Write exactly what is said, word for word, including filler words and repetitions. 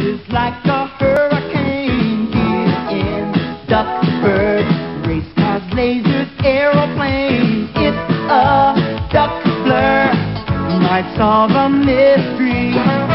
is like a hurricane here in Duckburg. Race cars, lasers, aeroplanes. It's a duck blur. Might solve a mystery.